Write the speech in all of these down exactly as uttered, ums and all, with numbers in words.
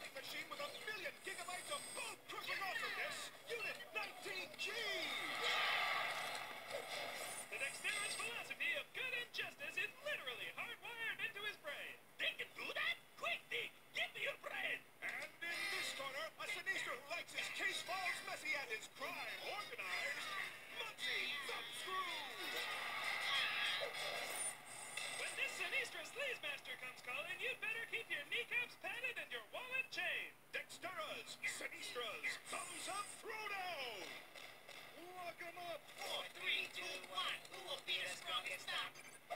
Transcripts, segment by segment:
flying machine with a million gigabytes of bone-crushing awesomeness, Unit nineteen G! The Dexterous philosophy of good and justice is literally hardwired into his brain. They can do that? Quick, Dick! Give me your brain! And in this corner, a sinister who likes his case files messy and his crime organized, Mugsy, Thumbscrew! When this Sinistra Sleazemaster comes calling, you'd better keep your kneecaps padded and your wallet chained. Dexteras, Sinistras, Thumbs Up Throwdown! Lock 'em up! Four, three, two, one. Who will be the strongest now?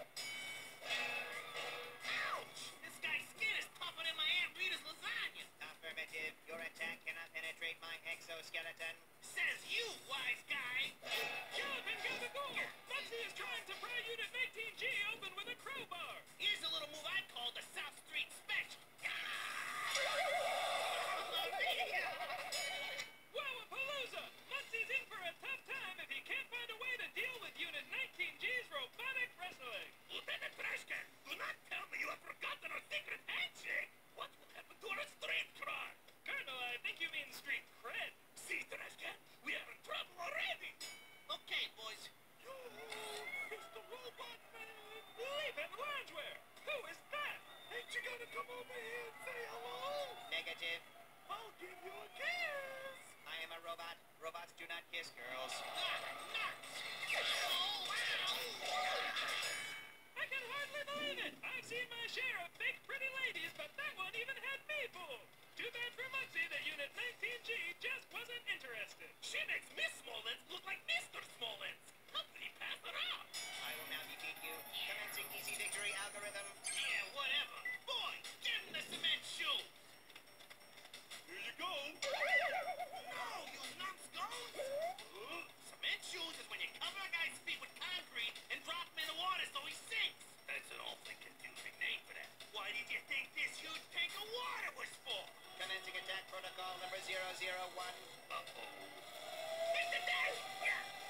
Ouch! This guy's skin is tougher than my Aunt Rita's lasagna. Affirmative. Your attack cannot penetrate my exoskeleton. Says you, wise guy. Gallop and Gabagool! Mugsy is trying to pry Unit nineteen G open with a crowbar. Here's a little move I call the South Street Special. Wowapalooza! Mugsy's in for a tough time if he can't find a way to deal with Unit nineteen G's robotic wrestling. Lieutenant Trashcan, do not tell me you have forgotten our secret handshake. What will happen to our street cred? Colonel, I think you mean street cred. See, Trashcan, we are in trouble already. Okay, boys. Yo, it's the Robot Man! Leap and loungewear! Who is that? Ain't you gonna come over here and say hello? Negative. I'll give you a kiss! I am a robot. Robots do not kiss girls. Ah, nuts! Oh, wow! I can hardly believe it! I've seen my share of big pretty ladies, but that one even had me fooled! Too bad for Mugsy that Unit nineteen G just wasn't interested. She makes Miss Smolensk look like Mister Smolensk. How did he pass her out? I will now defeat you. Commencing easy victory algorithm. Yeah, whatever. Boy, give him the cement shoes. Here you go! No, you numbskulls! Cement shoes is when you cover a guy's feet with concrete and drop him in the water so he sinks. That's an awfully confusing name for that. Why did you think this huge tank of water was for? Commencing attack protocol number zero zero one. Uh-oh. It's the tank! Yeah!